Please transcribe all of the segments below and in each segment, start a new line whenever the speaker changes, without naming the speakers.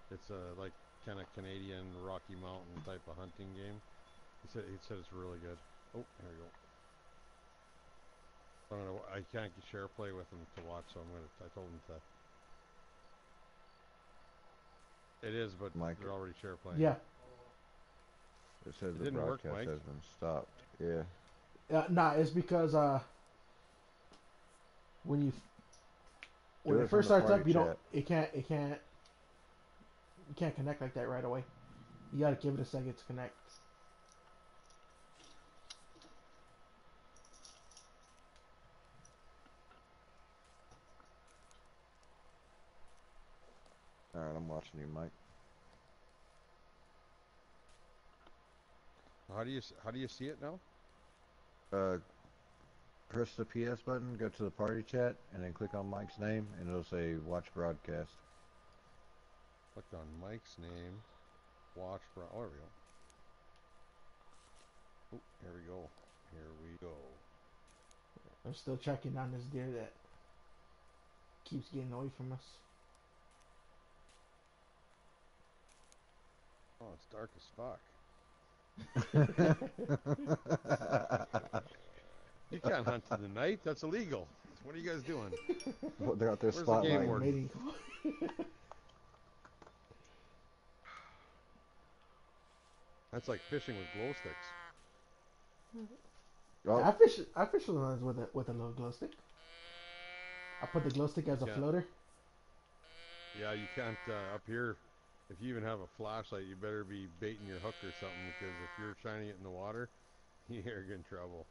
It's a like kind of Canadian Rocky Mountain type of hunting game. He said it's really good. Oh, here we go. I can't share play with him to watch, so I told him to. It is, but
Mike,
they're already share playing.
Yeah.
it says
It
the
didn't work,
broadcast
Mike.
has been stopped. Yeah.
Nah, it's because when
Do
it
it from
first
the
starts
party
up, you don't
chat.
you can't connect like that right away. You gotta give it a second to connect.
All right, I'm watching you, Mike.
How do you see it now?
Uh, press the PS button, go to the party chat, and then click on Mike's name, and it'll say watch broadcast.
Click on Mike's name. Watch. Oh, there we go. Oh, here we go. Here we go.
I'm still checking on this deer that keeps getting away from us.
Oh, it's dark as fuck. You can't hunt in the night. That's illegal. What are you guys doing?
Well, they're out there
Where's the game
Like
spotlighting.
warden?
mating call.
That's like fishing with glow sticks.
Oh,
I fish with ones with a little glow stick. I put the glow stick
You
as a
can't.
floater.
Yeah, you can't up here. If you even have a flashlight, you better be baiting your hook or something because if you're shining it in the water, you're in trouble.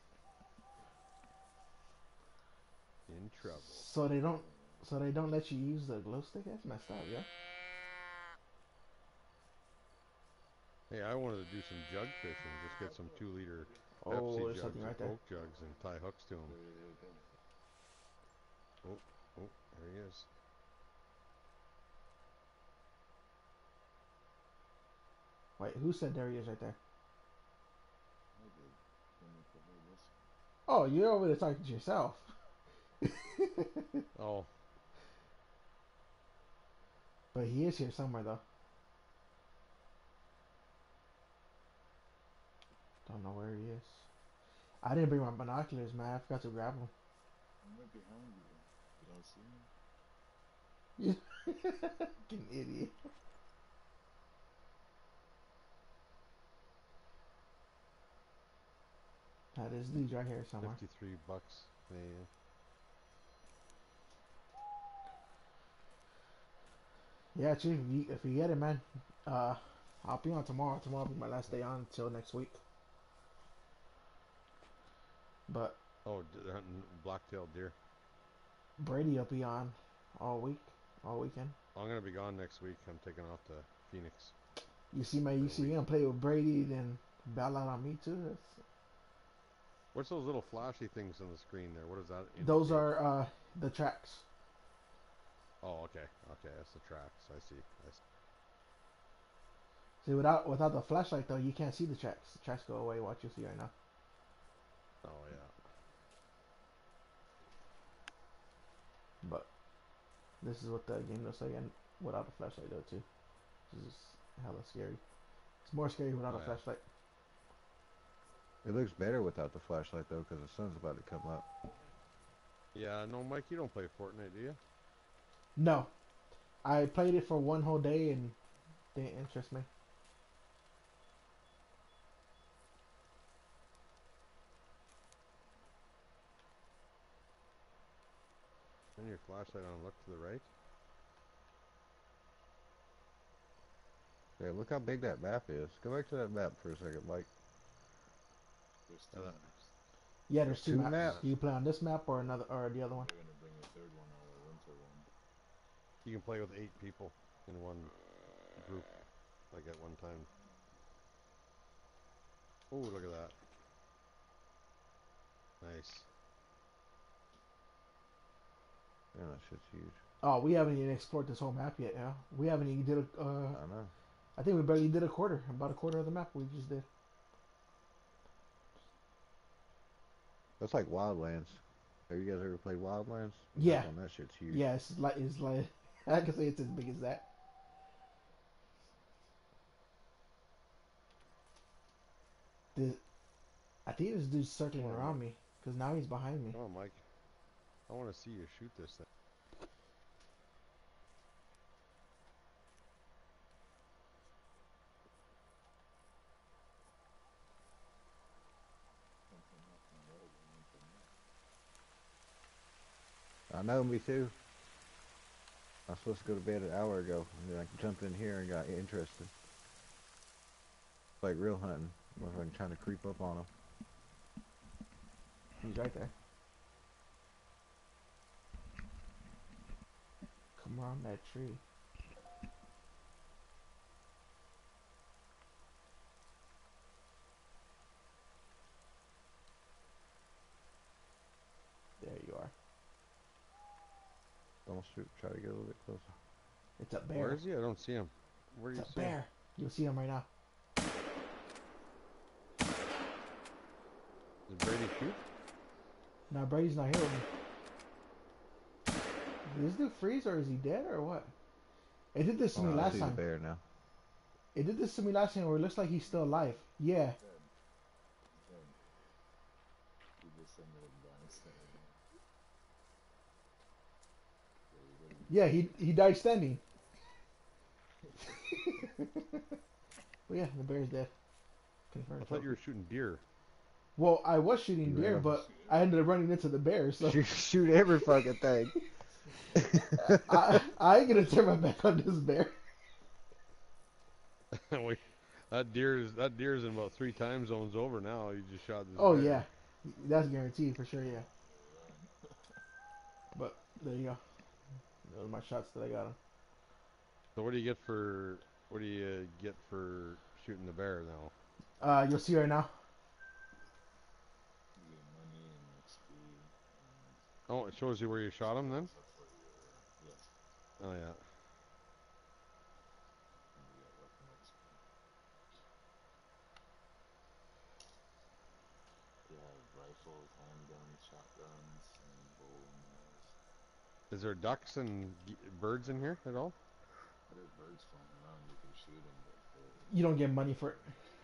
In trouble.
So they don't so they don't let you use the glow stick? That's messed up, yeah.
Hey, I wanted to do some jug fishing. Just get some 2 liter
Oh,
Pepsi
there's something
jugs or
right there.
Coke jugs and tie hooks to them. Oh, oh, there he is.
Wait, who said there he is right there? Oh, you're over there talking to yourself.
Oh,
But he is here somewhere though. Don't know where he is. I didn't bring my binoculars, man. I forgot to grab them. You fucking idiot. That is dude's right here somewhere.
$53 Canadian.
Yeah, Chief, if you get it, man, uh, I'll be on tomorrow. Tomorrow will be my last day on until next week. But
Oh, they're hunting black-tailed deer.
Brady will be on all week, all weekend.
I'm gonna be gone next week. I'm taking off to Phoenix
You see, man,
for
you
a
see, you
week.
gonna play with Brady, then bail out on me too.
What's those little flashy things on the screen there? What does that
Those
indicate?
are the tracks.
Oh, okay, okay, that's the tracks. I see. I see.
See, without the flashlight though, you can't see the tracks. The tracks go away. Watch, you see right now.
Oh yeah.
But this is what the game looks like, and without the flashlight though too. This is hella scary. It's more scary without a
Oh yeah.
flashlight.
it looks better without the flashlight though, because the sun's about to come up.
Yeah. No, Mike, you don't play Fortnite, do you?
No, I played it for one whole day and didn't interest me.
Turn your flashlight on. Look to the right.
Yeah, look how big that map is. Go back to that map for a second, Mike.
Uh,
Yeah,
There's
there's two
two
maps.
uh,
Do
maps.
you play on this map or another or the other one?
you can play with 8 people in one group, like at one time. Oh, look at that. Nice.
Yeah, that shit's huge.
Oh, we haven't even explored this whole map yet. Yeah, we haven't even did a.
I know.
I think we barely did a quarter. About a quarter of the map we just did.
That's like Wildlands. Have you guys ever played Wildlands? The map
Yeah,
on that shit's huge.
yeah. It's like I can say it's as big as that. This, I think this dude's circling
Come on,
around me. Because now he's behind me.
come on, Mike. I want to see you shoot this thing.
I know, me too. I was supposed to go to bed an hour ago, and then I jumped in here and got interested. Like real hunting. I'm trying to creep up on him.
He's right there. Come around that tree. There you are.
Don't shoot. Try to get a little bit closer.
It's a bear.
Where is he? I don't see him. Where do you
It's a
see him?
bear. You'll see him right now.
Did Brady shoot?
Now Brady's not here with me. Did this dude freeze or is he dead or what? It did this to me
I
last
see the
time.
bear now.
It did this to me last time where it looks like he's still alive. Yeah. Yeah, he died standing. Well, yeah, the bear's dead. Confirmed.
I thought you were shooting deer.
Well, I was shooting
You
deer,
were.
but I ended up running into the bear, so
Shoot every fucking thing.
I ain't gonna turn my back on this bear.
That deer's in about 3 time zones over now. You just shot this
Oh
bear.
yeah, that's guaranteed for sure. Yeah. But there you go. Those are my shots that I got him.
So what do you get for shooting the bear now?
You'll see right now.
Oh, it shows you where you shot him then? Oh yeah. Is there ducks and birds in here at all?
You don't get money for it.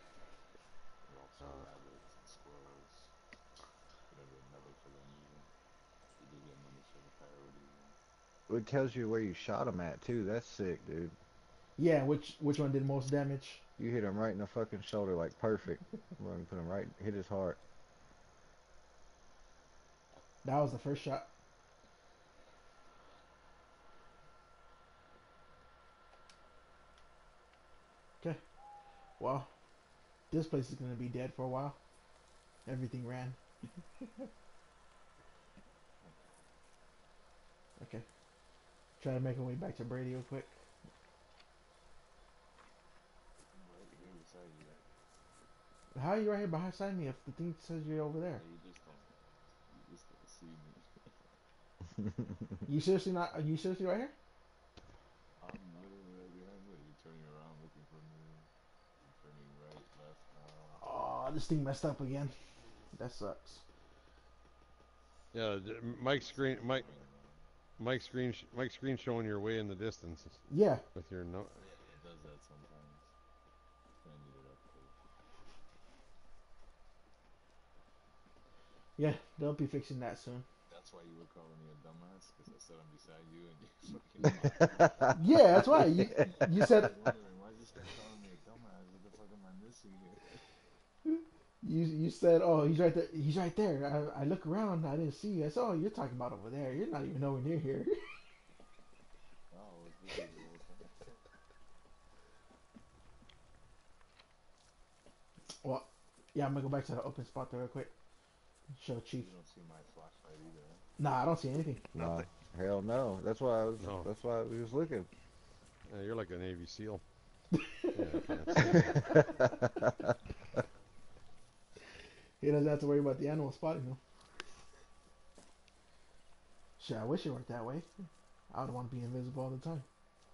It tells you where you shot him at too. That's sick, dude.
Yeah, which one did most damage?
You hit him right in the fucking shoulder, like perfect. Run, put him right, hit his heart.
That was the first shot. Okay. Well, this place is gonna be dead for a while. Everything ran. Okay. Try to make our way back to Brady real quick. How are you right here behind me if the thing says you're over there? You seriously not? Are you seriously right here? Oh, this thing messed up again. That sucks.
Yeah, Mike's screen showing your way in the distance
Yeah.
with your no.
Yeah, they'll be fixing that soon.
That's why you were calling me a dumbass, because I sat on beside you and you fucking.
Yeah, that's why you said
Wondering why you start calling me a dumbass? What the fuck am I missing here?
you said, oh, he's right there. He's right there. I look around, I didn't see you. I said, oh, you're talking about over there. You're not even nowhere near here.
Oh, it's really the whole time.
Well, yeah, I'm gonna go back to the open spot there real quick. Show Chief.
You don't see my flashlight either.
Nah, I don't see anything.
No, hell no. That's why I was.
No.
That's why we was looking.
Yeah, you're like a Navy SEAL.
He doesn't have to worry about the animal spotting him. Shit, I wish it worked that way. I would want to be invisible all the time.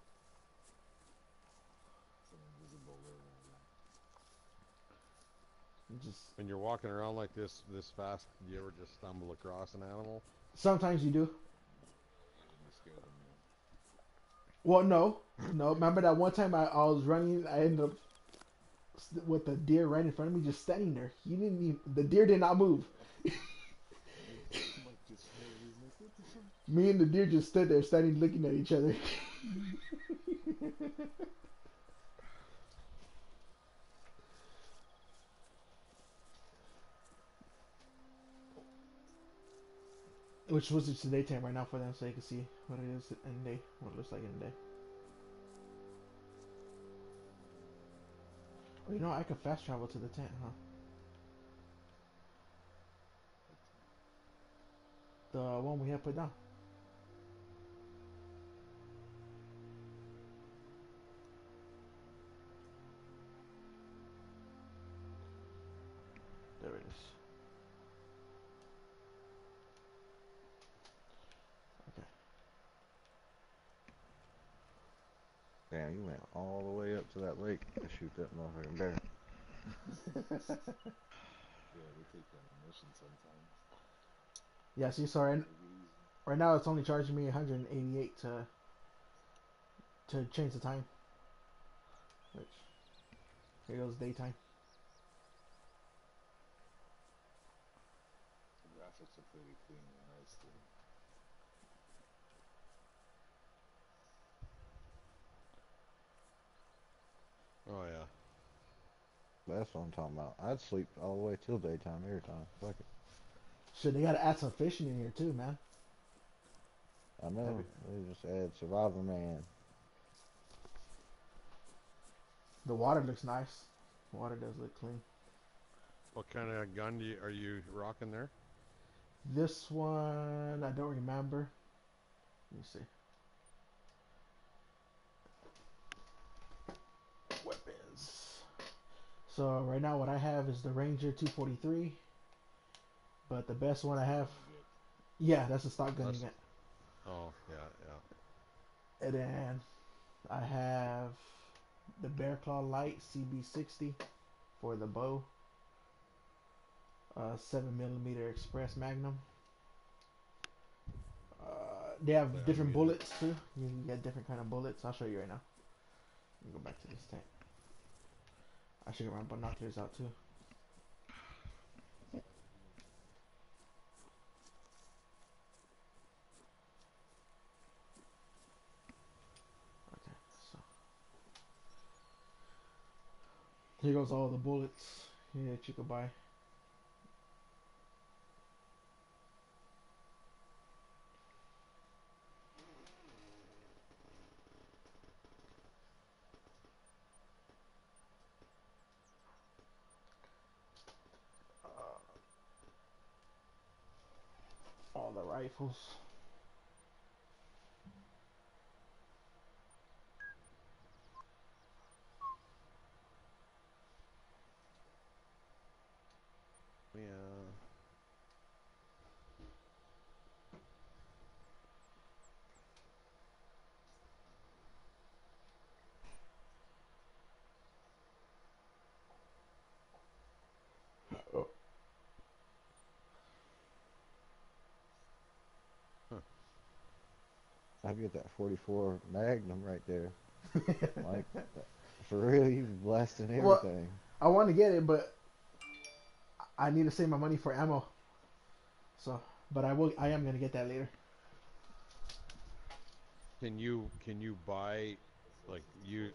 It's an invisible river.
Just
When you're walking around like this fast, do you ever just stumble across an animal?
sometimes you do.
You scared of me.
Well, no. Remember that one time I was running, I ended up with the deer right in front of me, just standing there. He didn't even. The deer did not move.
Mike just froze. He's like, what the fuck?
Me and the deer just stood there, standing, looking at each other. Which was it's the daytime right now for them, so you can see what it is in the day, what it looks like in the day. Oh, you know, I could fast travel to the tent, huh? The one we have put down. There it is. Okay.
Damn, you went all the way up to that lake to shoot that motherfucking bear.
Yeah, they take you on a mission sometimes.
Yeah, see, so
Take it easy.
right now it's only charging me 188 to change the time. Which here goes daytime.
The graphics are pretty clean and nice too.
Oh yeah.
That's what I'm talking about. I'd sleep all the way till daytime every time. Fuck it.
Shit, they gotta add some fishing in here too, man.
I know.
Maybe.
They just add Survivor Man.
The water looks nice. The water does look clean.
What kind of gun are you rocking there?
This one I don't remember. Let me see. Weapons. So right now what I have is the Ranger 243. But the best one I have, yeah, that's a stock gun you get.
Oh yeah, yeah.
And then I have the Bear Claw Light CB60 for the bow. 7mm Express Magnum. They have
Yeah,
different
you-
bullets too. You can get different kind of bullets. I'll show you right now. Let me go back to this tank. I should get my binoculars out too. Okay, so here goes all the bullets here that you could buy. All the rifles.
Yeah.
I get that 44 Magnum right there. Like, for real, you blasting
Well,
everything.
I want to get it, but I need to save my money for ammo. So, but I am gonna get that later.
Can you buy like you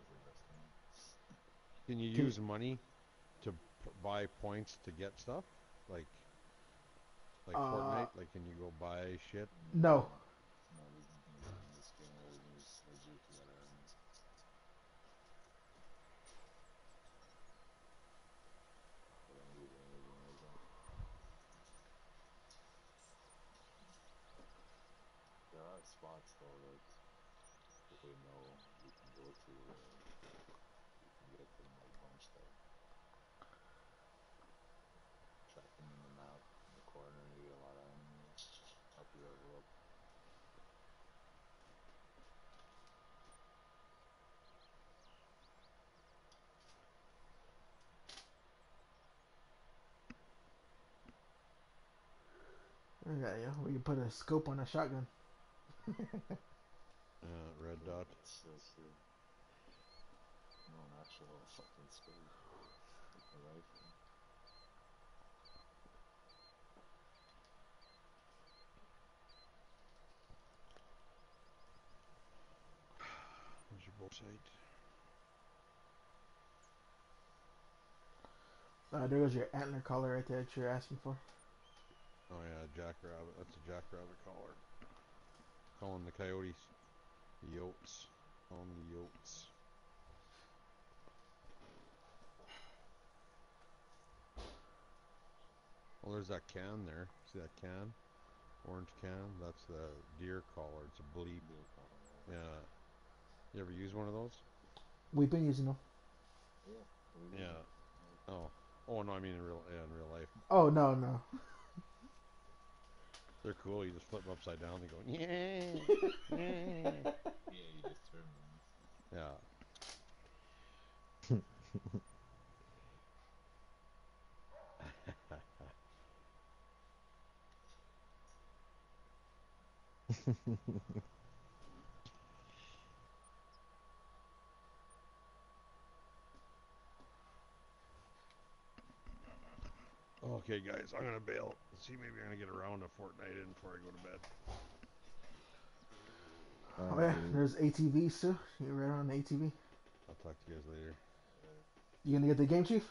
can you use money to buy points to get stuff like Fortnite? Like can you go buy shit?
No.
No, there's nothing in this game. Everything is legit. You gotta earn it. But I need everything like that. There are spots though that they know you can go to where you can get them like bunched up. Track them in the map in the corner and you get a lot of enemies. Help you level up.
Okay, yeah, we can put a scope on a shotgun.
Red dot.
That's so true. No, not actual fucking scope with the rifle.
There's your boat site.
There goes your antler collar right there that you're asking for.
Oh yeah, jackrabbit. That's a jackrabbit collar. Calling the coyotes yotes. Call them the yotes. Well, there's that can there. See that can? Orange can? That's the deer collar. It's a bleep.
Deer collar.
Yeah. You ever use one of those?
We've been using them.
Yeah. We
Yeah. Oh. Oh no, I mean in real life.
Oh, no, no.
They're cool. You just flip them upside down and go, yeah, yeah.
Yeah, you just turn them.
Yeah. Okay, guys, I'm gonna bail. See, maybe I'm gonna get around to Fortnite in before I go to bed.
Oh, yeah. There's ATVs too. You right on the ATV.
I'll talk to you guys later.
You gonna get the game, Chief?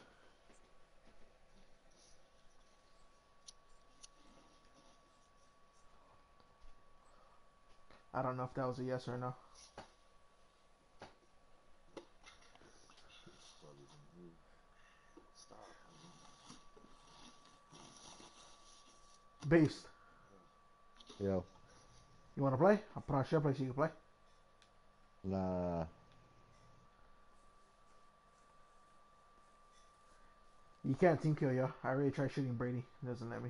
I don't know if that was a yes or a no.
Probably didn't move. Stop.
Beast.
Yo.
You wanna play? I'll put on SharePlay so you can play.
Nah.
You can't team kill, yo. I already tried shooting Brady. He doesn't let me.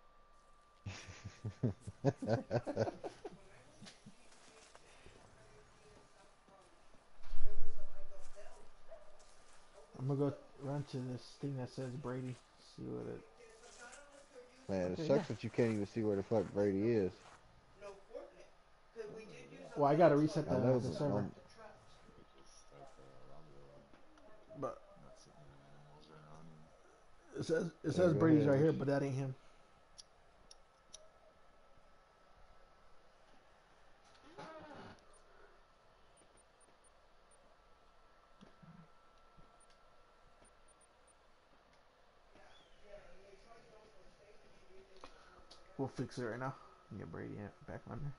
I'm gonna go run to this thing that says Brady. See what it.
Man,
Okay,
it sucks
yeah.
that you can't even see where the fuck Brady is.
Well, I gotta reset
I know,
the
but
server.
You just start the rumble
But
not sitting in animals or running.
it
yeah,
says
go
Brady's
ahead.
right here, but that ain't him. We'll fix it right now. Get Brady back on there.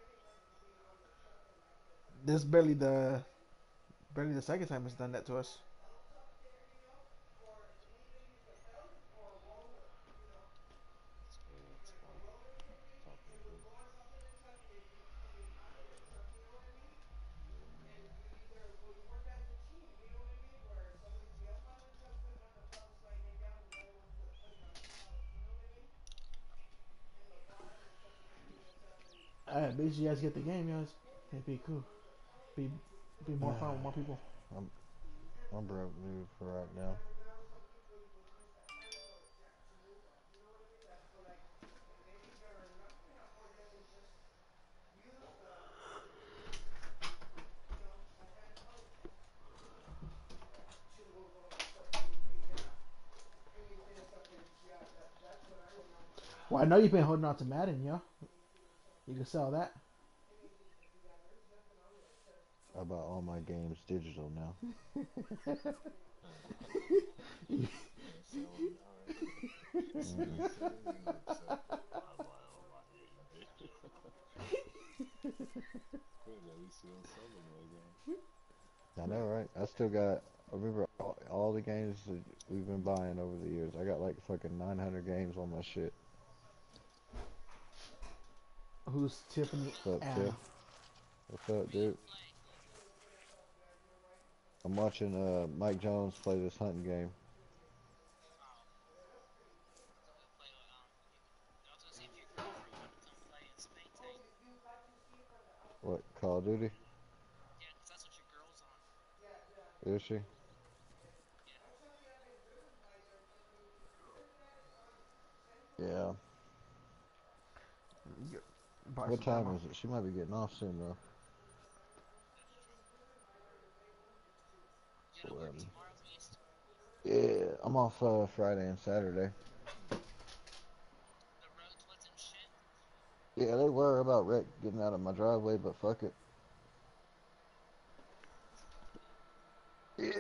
This is barely the second time it's done that to us.
Let's go to that spot. Top of the hill.
Alright, basically you guys get the game, guys. It'd be cool. Be more fun with more people.
I'm broke, dude, for right now.
Well, I know you've been holding on to Madden, yo. You can sell that.
I bought all my games digital now.
Can't sell them now, right? As soon as you say it, you're upset. I buy all my games. Good, at least you don't sell them again.
I know, right? I remember all the games that we've been buying over the years. I got like fucking 900 games on my shit.
Who's Tiffany
What's up, Tiff?
M?
What's up, dude? I'm watching Mike Jones play this hunting game. What, Call of Duty? Is she? Yeah.
Buy
What
some
time
ammo.
is it? She might be getting off soon, though. Yeah, I'm off Friday and Saturday. Yeah, they were about wreck getting out of my driveway, but fuck it. Yeah.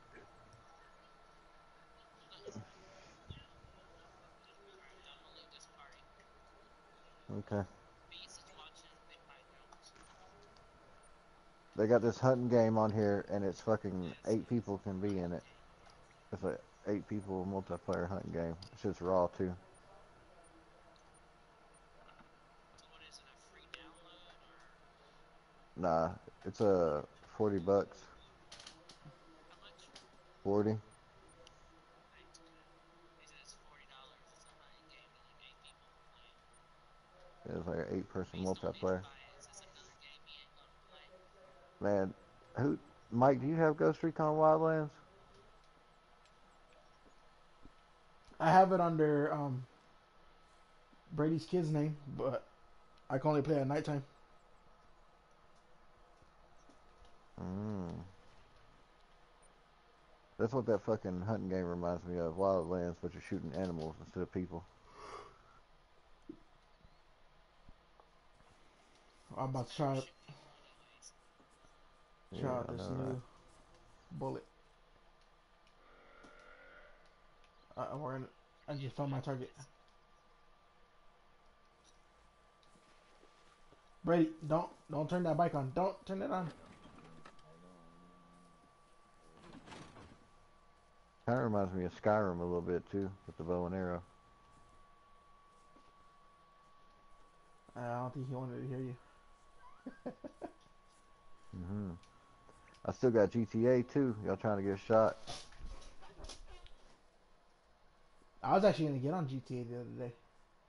Okay. They got this hunting game on here, and it's fucking 8 people can be in it. It's a 8 people multiplayer hunting game. Shit's raw too. Nah, it's a $40. 40. It's like an 8-person multiplayer. Man, who? Mike, do you have Ghost Recon Wildlands?
I have it under Brady's kid's name, but I can only play at nighttime.
Mm. That's what that fucking hunting game reminds me of. Wildlands, but you're shooting animals instead of people.
I'm about to try
Yeah,
out
I
this
know,
new
right?
bullet. We're in. I just found my target. Brady, don't turn that bike on. Don't turn it on.
Kind of reminds me of Skyrim a little bit too, with the bow and arrow.
I don't think he wanted to hear you.
I still got GTA too. Y'all trying to get a shot?
I was actually gonna get on GTA the other day.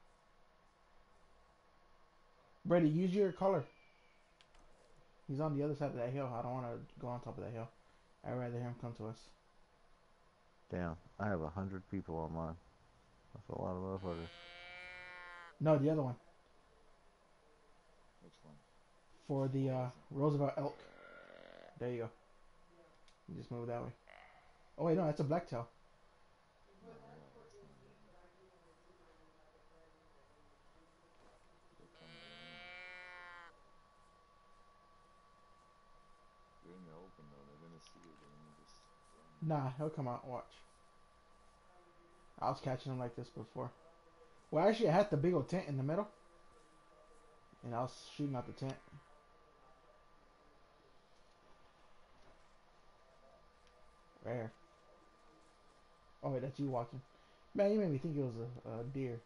Brady, use your color. He's on the other side of that hill. I don't want to go on top of that hill. I'd rather him come to us.
Damn, I have 100 people on mine. That's a lot of motherfuckers.
No, the other one.
Which one?
For the Roosevelt elk. There you go. You just move that way. Oh wait, no, that's a blacktail.
No, yeah, that's not it. They're coming around. You're in the open though, they're gonna see you, they're gonna just run.
Nah, he'll come out. Watch. I was catching him like this before. Well, actually, I had the big old tent in the middle, and I was shooting out the tent. Right here. Oh wait, that's you walking. Man, you made me think it was a deer.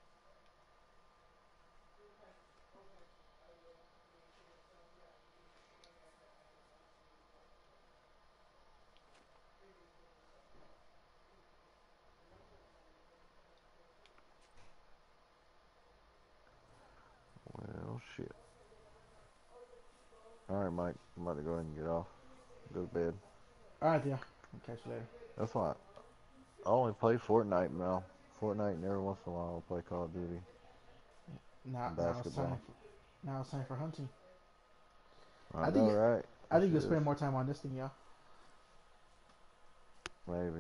Well, shit. Alright, Mike. I'm about to go ahead and get off. Go to bed.
Alright, yeah. I'll catch you later.
That's why I only play Fortnite now. Fortnite, and every once in a while I'll play Call of Duty
Now,
and
now it's time.
basketball.
Now it's time for hunting.
I
I
know,
think.
right?
I think
This
you'll
is
spend more time on this than y'all.
maybe.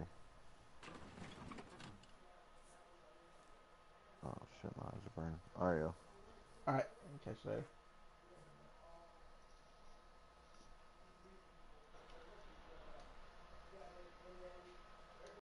Oh shit, my eyes are burning. Alright, yo.
Alright, catch you later.